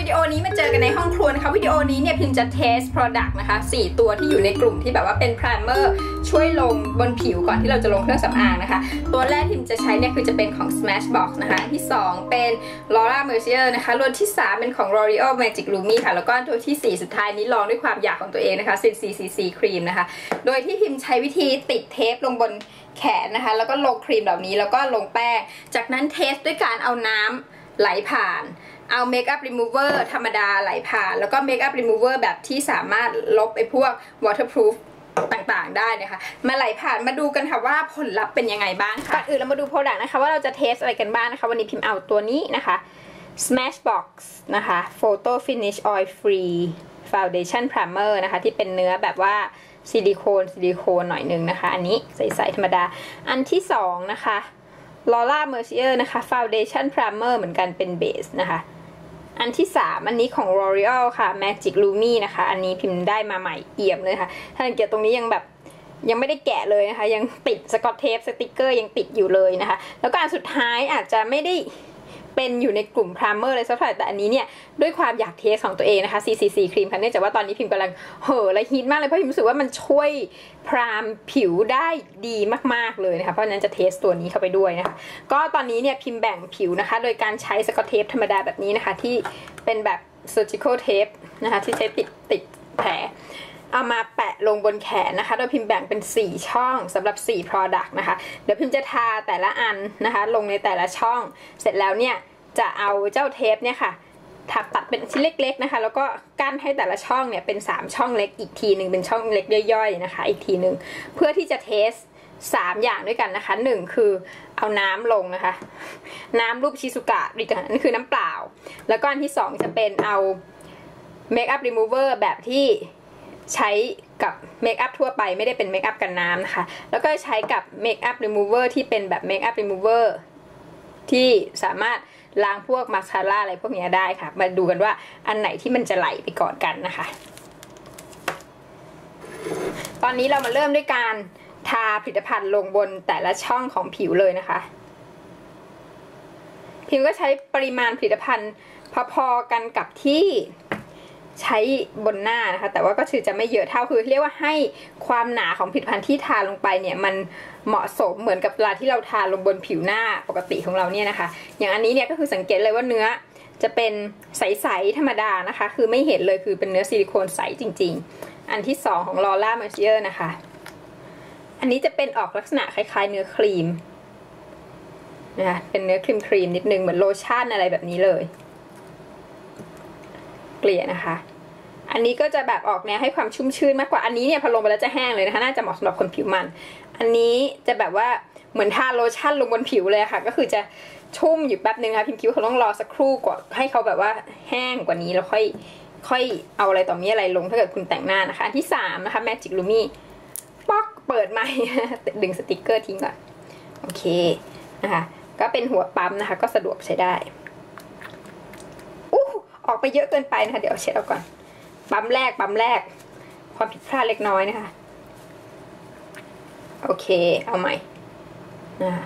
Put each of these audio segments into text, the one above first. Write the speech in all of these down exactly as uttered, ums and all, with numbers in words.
วิดีโอนี้มาเจอกันในห้องครัวนะคะวิดีโอนี้เนี่ยพิมจะเทส product นะคะสี่ตัวที่อยู่ในกลุ่มที่แบบว่าเป็น primer ช่วยลงบนผิวก่อนที่เราจะลงเครื่องสำอางนะคะตัวแรกพิมจะใช้เนี่ยคือจะเป็นของ Smashbox นะคะที่สองเป็น Laura Mercier นะคะตัวที่สามเป็นของ L'Oreal Magic Lumi ค่ะแล้วก็ตัวที่สี่สุดท้ายนี้ลองด้วยความอยากของตัวเองนะคะ ซี ซี ซี ซี Cream นะคะโดยที่พิมใช้วิธีติดเทปลงบนแขนนะคะแล้วก็ลงครีมเหล่านี้แล้วก็ลงแป้งจากนั้นเทสด้วยการเอาน้ำไหลผ่านเอาเมคอัพรีมูเวอร์ธรรมดาไหลผ่านแล้วก็เมคอัพรีมูเวอร์แบบที่สามารถลบไอ้พวก waterproof ต่างๆได้นะคะมาไหลผ่านมาดูกันค่ะว่าผลลัพธ์เป็นยังไงบ้างค่ะก่อนอื่นเรามาดู product นะคะว่าเราจะเทสอะไรกันบ้างนะคะวันนี้พิมพ์เอาตัวนี้นะคะ Smashbox นะคะ Photo Finish Oil Free Foundation Primer นะคะที่เป็นเนื้อแบบว่าซิลิโคนซิลิโคนหน่อยนึงนะคะอันนี้ใสๆธรรมดาอันที่สองนะคะ Laura Mercier นะคะ Foundation Primer เหมือนกันเป็นเบสนะคะอันที่สามอันนี้ของ L'Oreal ค่ะ Magic Lumi นะคะอันนี้พิมพ์ได้มาใหม่เอี่ยมเลยค่ะถ้าสังเกตตรงนี้ยังแบบยังไม่ได้แกะเลยนะคะยังติดสกอตเทปสติกเกอร์ยังติดอยู่เลยนะคะแล้วก็อันสุดท้ายอาจจะไม่ได้เป็นอยู่ในกลุ่ม primer เลยสักเท่าไหร่แต่อันนี้เนี่ยด้วยความอยากเทสของตัวเองนะคะ ซี ซี ซี Cream ค่ะเนื่องจากว่าตอนนี้พิมพ์กำลังเห่อและฮิตมากเลยเพราะพิมรู้สึกว่ามันช่วยพรามผิวได้ดีมากๆเลยนะคะเพราะฉะนั้นจะเทสตัวนี้เข้าไปด้วยนะคะก็ตอนนี้เนี่ยพิมพ์แบ่งผิวนะคะโดยการใช้สกอตเทปธรรมดาแบบนี้นะคะที่เป็นแบบ surgical tape นะคะที่ใช้ติดติดแผลเอามาแปะลงบนแขนนะคะโดยพิมพ์แบ่งเป็นสี่ช่องสำหรับสี่ product นะคะเดี๋ยวพิมพ์จะทาแต่ละอันนะคะลงในแต่ละช่องเสร็จแล้วเนี่ยจะเอาเจ้าเทปเนี่ยค่ะถักตัดเป็นชิ้นเล็กๆนะคะแล้วก็กั้นให้แต่ละช่องเนี่ยเป็นสามช่องเล็กอีกทีหนึ่งเป็นช่องเล็กย่อยๆนะคะอีกทีหนึ่งเพื่อที่จะเทสสามอย่างด้วยกันนะคะหนึ่งคือเอาน้ำลงนะคะน้ำรูปชิซุกะนั่นคือน้ำเปล่าแล้วก็อันที่สองจะเป็นเอาเมคอัพรีมูเวอร์แบบที่ใช้กับเมคอัพทั่วไปไม่ได้เป็นเมคอัพกันน้ำนะคะแล้วก็ใช้กับเมคอัพรีมูเวอร์ที่เป็นแบบเมคอัพรีมูเวอร์ที่สามารถล้างพวกมาสคาร่าอะไรพวกนี้ได้ค่ะมาดูกันว่าอันไหนที่มันจะไหลไปก่อนกันนะคะตอนนี้เรามาเริ่มด้วยการทาผลิตภัณฑ์ลงบนแต่ละช่องของผิวเลยนะคะพิมก็ใช้ปริมาณผลิตภัณฑ์พอๆกันกับที่ใช้บนหน้านะคะแต่ว่าก็คือจะไม่เยอะเท่าคือเรียกว่าให้ความหนาของผลิตภัณฑ์ที่ทาลงไปเนี่ยมันเหมาะสมเหมือนกับเวลาที่เราทาลงบนผิวหน้าปกติของเราเนี่ยนะคะอย่างอันนี้เนี่ยก็คือสังเกตเลยว่าเนื้อจะเป็นใสๆธรรมดานะคะคือไม่เห็นเลยคือเป็นเนื้อซิลิโคนใสจริงๆอันที่สองของ Laura Mercier นะคะอันนี้จะเป็นออกลักษณะคล้ายๆเนื้อครีมนะคะเป็นเนื้อครีมครีมนิดนึงเหมือนโลชั่นอะไรแบบนี้เลยเกลี่ยนะคะอันนี้ก็จะแบบออกแนวให้ความชุ่มชื้นมากกว่าอันนี้เนี่ยพอลงไปแล้วจะแห้งเลยนะคะน่าจะเหมาะสำหรับคนผิวมันอันนี้จะแบบว่าเหมือนทาโลชั่นลงบนผิวเลยค่ะก็คือจะชุ่มอยู่แป๊บนึงค่ะพิมคิดว่าเขาต้องรอสักครู่ก่อนให้เขาแบบว่าแห้งกว่านี้แล้วค่อยค่อยเอาอะไรต่อมีอะไรลงถ้าเกิดคุณแต่งหน้านะคะอันที่สามนะคะ Magic Lumi ป๊อกเปิดใหม่ดึงสติกเกอร์ทิ้งก่อนโอเคนะคะก็เป็นหัวปั๊มนะคะก็สะดวกใช้ได้ออกไปเยอะเกินไปนะคะเดี๋ยวเช็ดเอาก่อนปั๊มแรกปั๊มแรกความผิดพลาดเล็กน้อยนะคะโอเคเอาใหม่นะคะ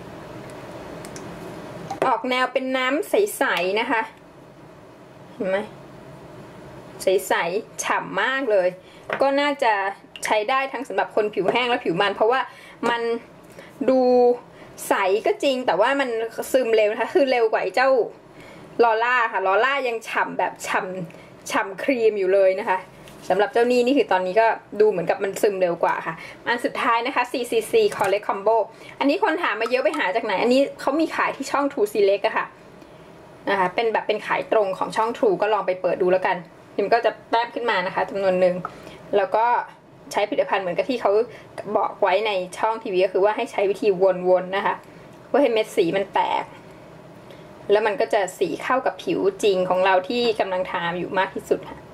ออกแนวเป็นน้ำใสๆนะคะเห็นไหมใสๆฉ่ำมากเลยก็น่าจะใช้ได้ทั้งสำหรับคนผิวแห้งและผิวมันเพราะว่ามันดูใสก็จริงแต่ว่ามันซึมเร็วนะคะคือเร็วกว่าไอ้เจ้าลอร่าค่ะลอร่ายังฉ่ำแบบฉ่ำฉ่ำครีมอยู่เลยนะคะสำหรับเจ้านี่นี่คือตอนนี้ก็ดูเหมือนกับมันซึมเร็วกว่าค่ะอันสุดท้ายนะคะ ซี ซี ซี Collect Combo อันนี้คนถามมาเยอะไปหาจากไหนอันนี้เขามีขายที่ช่อง True Select อะค่ะนะคะเป็นแบบเป็นขายตรงของช่อง True ก็ลองไปเปิดดูแล้วกันพิมก็จะแต้มขึ้นมานะคะจำนวนหนึ่งแล้วก็ใช้ผลิตภัณฑ์เหมือนกับที่เขาบอกไว้ในช่องทีวีก็คือว่าให้ใช้วิธีวนๆนะคะเพื่อให้เม็ดสีมันแตกแล้วมันก็จะสีเข้ากับผิวจริงของเราที่กำลังทาอยู่มากที่สุดค่ะ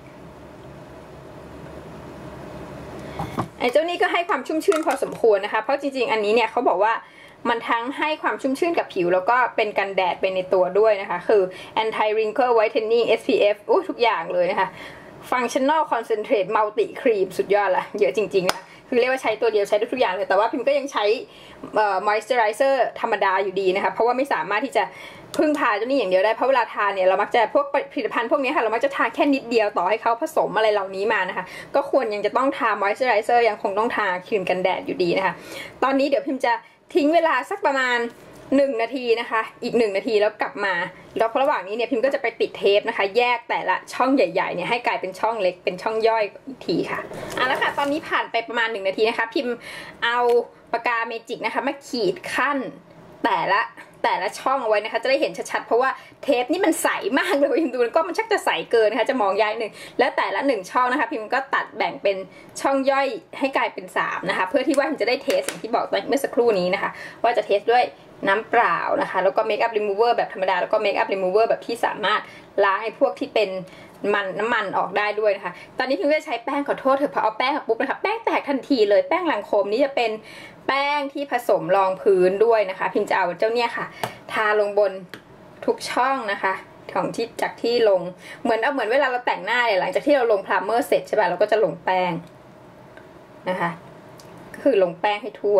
ไอ้เจ้านี้ก็ให้ความชุ่มชื่นพอสมควรนะคะเพราะจริงๆอันนี้เนี่ยเขาบอกว่ามันทั้งให้ความชุ่มชื่นกับผิวแล้วก็เป็นกันแดดไปในตัวด้วยนะคะคือ anti wrinkle whitening เอส พี เอฟ อู้ทุกอย่างเลยนะคะ functional concentrate multi cream สุดยอดละเยอะจริงๆนะคือเรียกว่าใช้ตัวเดียวใช้ได้ทุกอย่างเลยแต่ว่าพิมก็ยังใช้เอ่อ moisturizer ธรรมดาอยู่ดีนะคะเพราะว่าไม่สามารถที่จะพึ่งพาเจ้านี่อย่างเดียวได้เพราะเวลาทานเนี่ยเรามักจะพวกผลิตภัณฑ์พวกนี้ค่ะเรามักจะทาแค่นิดเดียวต่อให้เขาผสมอะไรเหล่านี้มานะคะก็ควรยังจะต้องทา moisturizer ยังคงต้องทาครีมกันแดดอยู่ดีนะคะตอนนี้เดี๋ยวพิมจะทิ้งเวลาสักประมาณหนึ่งนาทีนะคะอีกหนึ่งนาทีแล้วกลับมาแล้วระหว่างนี้เนี่ยพิมก็จะไปติดเทปนะคะแยกแต่ละช่องใหญ่ๆเนี่ยให้กลายเป็นช่องเล็กเป็นช่องย่อยอีกทีค่ะอ่ะแล้วค่ะตอนนี้ผ่านไปประมาณหนึ่งนาทีนะคะพิมเอาปากกาเมจิกนะคะมาขีดขั้นแต่ละแต่ละช่องเอาไว้นะคะจะได้เห็นชัดๆเพราะว่าเทปนี่มันใสมากเลยพิมดูแล้วก็มันชักจะใสเกินนะคะจะมองยากหนึ่งและแต่ละหนึ่งช่องนะคะพิมก็ตัดแบ่งเป็นช่องย่อยให้กลายเป็นสามนะคะเพื่อที่ว่าพิมจะได้เทสอย่างที่บอกเมื่อสักครู่นี้นะคะว่าจะเทสด้วยน้ำเปล่านะคะแล้วก็เมคอัพรีมูเวอร์แบบธรรมดาแล้วก็เมคอัพรีมูเวอร์แบบที่สามารถล้างให้พวกที่เป็นมันน้ำมันออกได้ด้วยนะคะตอนนี้พิมก็จะใช้แป้งขอโทษเถอะพอเอาแป้งปุ๊บนะคะแป้งแตกทันทีเลยแป้งลังโคมนี้จะเป็นแป้งที่ผสมรองพื้นด้วยนะคะพิมจะเอาเจ้าเนี่ยค่ะทาลงบนทุกช่องนะคะของที่จากที่ลงเหมือนเอาเหมือนเวลาเราแต่งหน้าเนี่ยหลังจากที่เราลงพรามเมอร์เสร็จใช่ป่ะเราก็จะลงแป้งนะคะก็คือลงแป้งให้ทั่ว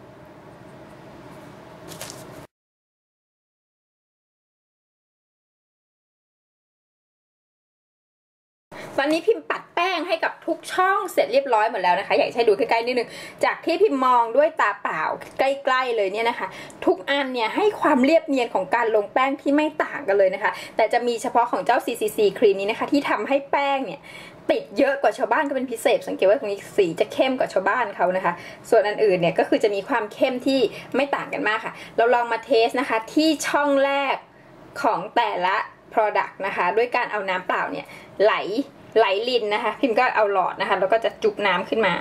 ตอนนี้พิมพ์ปัดแป้งให้กับทุกช่องเสร็จเรียบร้อยหมดแล้วนะคะอยากให้ดูใกล้ๆนิดนึงจากที่พิมพ์มองด้วยตาเปล่าใกล้ๆเลยเนี่ยนะคะทุกอันเนี่ยให้ความเรียบเนียนของการลงแป้งที่ไม่ต่างกันเลยนะคะแต่จะมีเฉพาะของเจ้า ซี ซี ซี ครีมนี้นะคะที่ทำให้แป้งเนี่ยติดเยอะกว่าชาวบ้านก็เป็นพิเศษสังเกตว่าตรงนี้สีจะเข้มกว่าชาวบ้านเขานะคะส่วนอันอื่นเนี่ยก็คือจะมีความเข้มที่ไม่ต่างกันมากค่ะเราลองมาเทสนะคะที่ช่องแรกของแต่ละ product นะคะด้วยการเอาน้ำเปล่าเนี่ยไหลไหลลินนะคะพิมก็เอาหลอดนะคะแล้วก็จะจุบน้ำขึ้นมา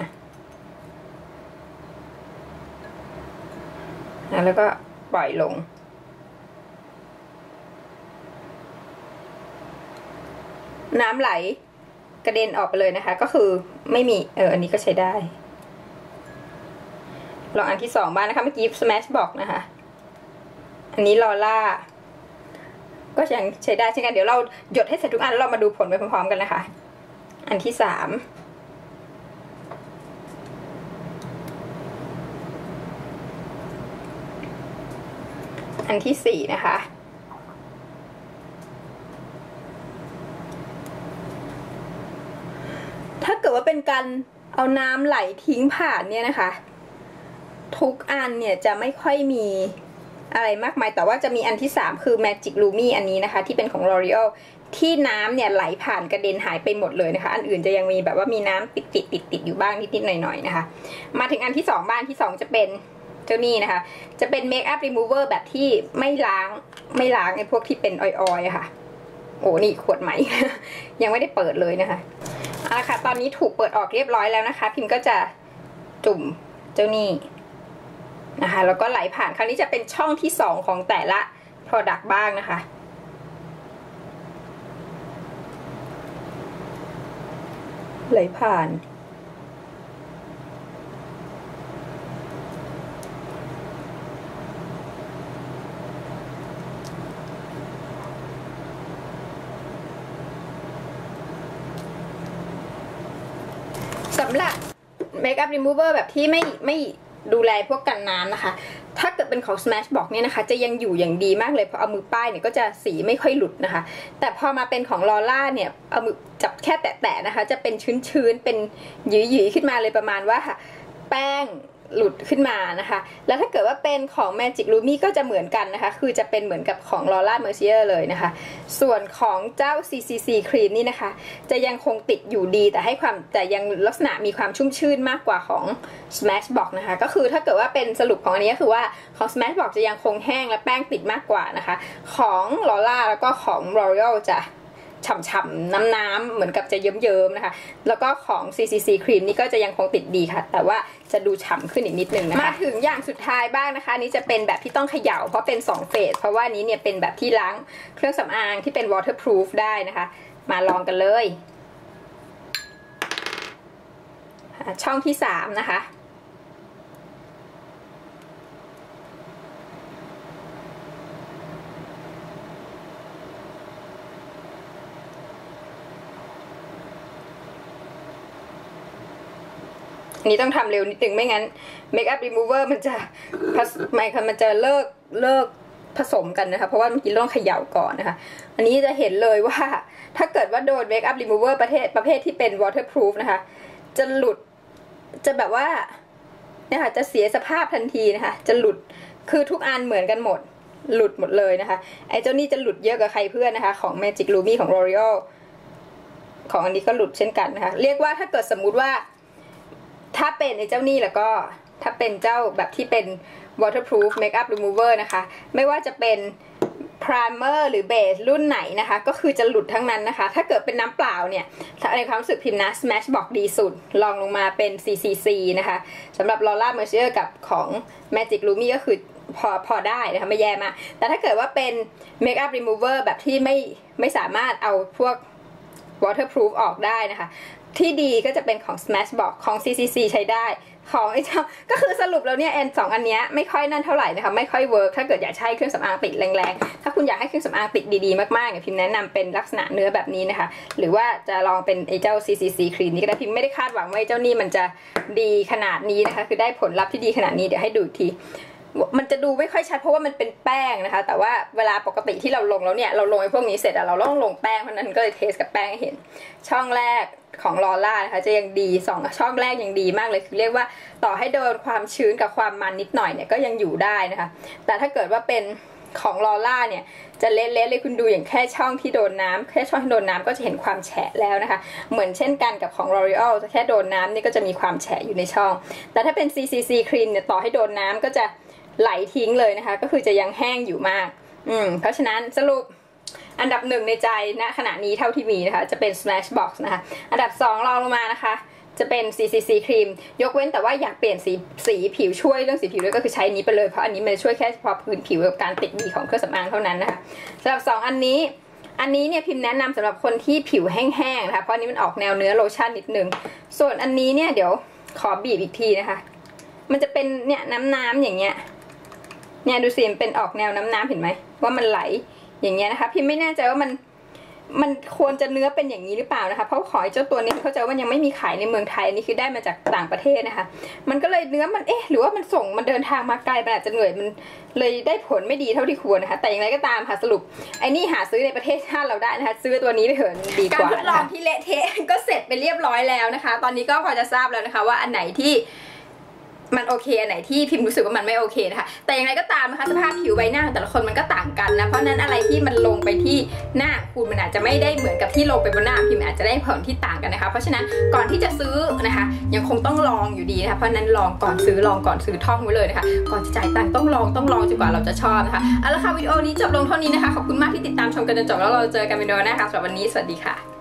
แล้วก็ปล่อยลงน้ำไหลกระเด็นออกไปเลยนะคะก็คือไม่มีเอออันนี้ก็ใช้ได้ลองอันที่สองบ้างนะคะเมื่อกี้ Smash บอกนะคะอันนี้ลอล่าก็ยังใช้ได้เช่นกันเดี๋ยวเราหยดให้เสร็จทุกอันแล้วเรามาดูผลไปพร้อมๆกันนะคะอันที่สามอันที่สี่นะคะถ้าเกิดว่าเป็นการเอาน้ำไหลทิ้งผ่านเนี่ยนะคะทุกอันเนี่ยจะไม่ค่อยมีอะไรมากมายแต่ว่าจะมีอันที่สามคือ Magic Lumi อันนี้นะคะที่เป็นของ L'Oreal ที่น้ำเนี่ยไหลผ่านกระเด็นหายไปหมดเลยนะคะอันอื่นจะยังมีแบบว่ามีน้ำติดติดติดติดอยู่บ้างนิดๆหน่อยๆนะคะมาถึงอันที่สองบ้านที่สองจะเป็นเจ้านี่นะคะจะเป็น Makeup Remover แบบที่ไม่ล้างไม่ล้างไอ้พวกที่เป็นออยๆค่ะโอ้นี่ขวดใหม่ ยังไม่ได้เปิดเลยนะคะเอาละค่ะตอนนี้ถูกเปิดออกเรียบร้อยแล้วนะคะพิมก็จะจุ่มเจ้านี่นะคะแล้วก็ไหลผ่านคราวนี้จะเป็นช่องที่สองของแต่ละ product บ้างนะคะไหลผ่านสำหรับ Makeup Remover แบบที่ไม่ไม่ดูแลพวกกันน้ำนะคะถ้าเกิดเป็นของ Smash บอกเนี่ยนะคะจะยังอยู่อย่างดีมากเลยพอเอามือป้ายเนี่ยก็จะสีไม่ค่อยหลุดนะคะแต่พอมาเป็นของลอล่าเนี่ยเอามือจับแค่แตะๆนะคะจะเป็นชื้นๆเป็นหยีๆขึ้นมาเลยประมาณว่าแป้งหลุดขึ้นมานะคะแล้วถ้าเกิดว่าเป็นของ Magic Lumi ก็จะเหมือนกันนะคะคือจะเป็นเหมือนกับของ Laura Mercier เลยนะคะส่วนของเจ้า ซี ซี ซี ครีมนี่นะคะจะยังคงติดอยู่ดีแต่ให้ความแต่ยังลักษณะมีความชุ่มชื่นมากกว่าของ Smash Box นะคะก็คือถ้าเกิดว่าเป็นสรุปของอันนี้ก็คือว่าของ Smash Box จะยังคงแห้งและแป้งติดมากกว่านะคะของ Laura แล้วก็ของ L'Oreal จะฉ่ำๆน้ำๆเหมือนกับจะเยิ้มๆนะคะแล้วก็ของ ซี ซี ซี ครีมนี่ก็จะยังคงติดดีค่ะแต่ว่าจะดูฉ่ำขึ้นอีกนิดนึงนะคะมาถึงอย่างสุดท้ายบ้างนะคะนี้จะเป็นแบบที่ต้องเขย่าเพราะเป็นสองเฟสเพราะว่านี้เนี่ยเป็นแบบที่ล้างเครื่องสำอางที่เป็น waterproof ได้นะคะมาลองกันเลยช่องที่สามนะคะอันนี้ต้องทำเร็วนิดนึงไม่งั้นเมคอัพรีมูเวอร์มันจะไม่ค่ะมันจะเลิกเลิกผสมกันนะคะเพราะว่าเมื่อกี้ต้องเขย่าก่อนนะคะอันนี้จะเห็นเลยว่าถ้าเกิดว่าโดนเมคอัพรีมูเวอร์ประเภทประเภทที่เป็น waterproof นะคะจะหลุดจะแบบว่าเนี่ยค่ะจะเสียสภาพทันทีนะคะจะหลุดคือทุกอันเหมือนกันหมดหลุดหมดเลยนะคะไอ้เจ้านี่จะหลุดเยอะกว่าใครเพื่อนนะคะของ Magic Lumi ของ L'Oreal ของอันนี้ก็หลุดเช่นกันนะคะเรียกว่าถ้าเกิดสมมุติว่าถ้าเป็นไอ้เจ้านี่แล้วก็ถ้าเป็นเจ้าแบบที่เป็น waterproof makeup remover นะคะไม่ว่าจะเป็น primer หรือ base รุ่นไหนนะคะก็คือจะหลุดทั้งนั้นนะคะถ้าเกิดเป็นน้ำเปล่าเนี่ยในความรู้สึกพิมพ์นะ Smash บอกดีสุดลองลงมาเป็น ซี ซี ซี นะคะสำหรับ Laura Mercier กับของ Magic Lumi ก็คือพอพอได้นะคะไม่แย่มากแต่ถ้าเกิดว่าเป็น makeup remover แบบที่ไม่ไม่สามารถเอาพวก waterproof ออกได้นะคะที่ดีก็จะเป็นของ Smashbox ของ ซี ซี ซี ใช้ได้ของไอ้เจ้าก็คือสรุปแล้วเนี่ยแอนสองอันเนี้ยไม่ค่อยนั่นเท่าไหร่นะคะไม่ค่อยเวิร์กถ้าเกิดอยากใช้เครื่องสำอางติดแรงๆถ้าคุณอยากให้เครื่องสำอางติดดีๆมากๆเนี่ยพิมแนะนำเป็นลักษณะเนื้อแบบนี้นะคะหรือว่าจะลองเป็นไอ้เจ้า ซี ซี ซี ครีมนี้ก็ได้พิมไม่ได้คาดหวังว่าไอ้เจ้านี่มันจะดีขนาดนี้นะคะคือได้ผลลัพธ์ที่ดีขนาดนี้เดี๋ยวให้ดูอีกทีมันจะดูไม่ค่อยชัดเพราะว่ามันเป็นแป้งนะคะแต่ว่าเวลาปกติที่เราลงแล้วเนี่ยเราลงไอ้พวกนี้เสร็จอะเราต้องลงแป้งเพราะนั้นก็เลยเทสกับแป้งให้เห็นช่องแรกของลอร่านะคะจะยังดีสองช่องแรกยังดีมากเลยคือเรียกว่าต่อให้โดนความชื้นกับความมันนิดหน่อยเนี่ยก็ยังอยู่ได้นะคะแต่ถ้าเกิดว่าเป็นของลอร่าเนี่ยจะเละๆเลยคุณดูอย่างแค่ช่องที่โดนน้ำแค่ช่องที่โดนน้ำก็จะเห็นความแฉะแล้วนะคะเหมือนเช่นกันกับของ L'Oreal แค่โดนน้ำนี่ก็จะมีความแฉะอยู่ในช่องแต่ถ้าเป็น ซี ซี ซี ครีมเนี่ยต่อให้โดนน้ำก็จะไหลทิ้งเลยนะคะก็คือจะยังแห้งอยู่มากอืมเพราะฉะนั้นสรุปอันดับหนึ่งในใจณขณะนี้เท่าที่มีนะคะจะเป็น Smashbox นะคะอันดับสองรองลงมานะคะจะเป็น ซี ซี ซี ครีมยกเว้นแต่ว่าอยากเปลี่ยนสีสีผิวช่วยเรื่องสีผิวด้วยก็คือใช้นี้ไปเลยเพราะอันนี้มันช่วยแค่เฉพาะพื้นผิวกับการติดดีของเครื่องสำอางเท่านั้นนะคะสำหรับสองอันนี้อันนี้เนี่ยพิมพ์แนะนำสำหรับคนที่ผิวแห้งๆนะคะเพราะอันนี้มันออกแนวเนื้อโลชั่นนิดนึงส่วนอันนี้เนี่ยเดี๋ยวขอบีบอีกทีนะคะมันจะเป็นเนี่ยน้ำๆอย่างเงี้ยเนี่ยดูสิมันเป็นออกแนวน้ำๆเห็นไหมว่ามันไหลอย่างเงี้ยนะคะพิมไม่แน่ใจว่ามันมันควรจะเนื้อเป็นอย่างนี้หรือเปล่านะคะเพราะขอเจ้าตัวนี้เข้าใจว่ายังไม่มีขายในเมืองไทยอันนี้คือได้มาจากต่างประเทศนะคะมันก็เลยเนื้อมันเอ๊ะหรือว่ามันส่งมันเดินทางมาไกลมันอาจจะเหนื่อยมันเลยได้ผลไม่ดีเท่าที่ควรนะคะแต่อย่างไรก็ตามค่ะสรุปไอ้นี่หาซื้อในประเทศชาติเราได้นะคะซื้อตัวนี้ไปเถอะดีกว่าการทดลองที่เละเทะก็เสร็จไปเรียบร้อยแล้วนะคะตอนนี้ก็พอจะทราบแล้วนะคะว่าอันไหนที่มันโอเคอันไหนที่พิมรู้สึกว่ามันไม่โอเคนะคะแต่อย่างไรก็ตามนะคะสภาพผิวใบหน้าแต่ละคนมันก็ต่างกันนะเพราะนั้นอะไรที่มันลงไปที่หน้าคุณมันอาจจะไม่ได้เหมือนกับที่ลงไปบนหน้าพิมอาจจะได้ผลที่ต่างกันนะคะเพราะฉะนั้นก่อนที่จะซื้อนะคะยังคงต้องลองอยู่ดีนะคะเพราะนั้นลองก่อนซื้อลองก่อนซื้อท่องไว้เลยนะคะก่อนจะจ่ายตังค์ต้องลองต้องลองจนกว่าเราจะชอบนะคะเอาละค่ะวิดีโอนี้จบลงเท่านี้นะคะขอบคุณมากที่ติดตามชมกันจนจบแล้วเราเจอกันวิดีโอหน้าค่ะสำหรับวันนี้สวัสดีค่ะ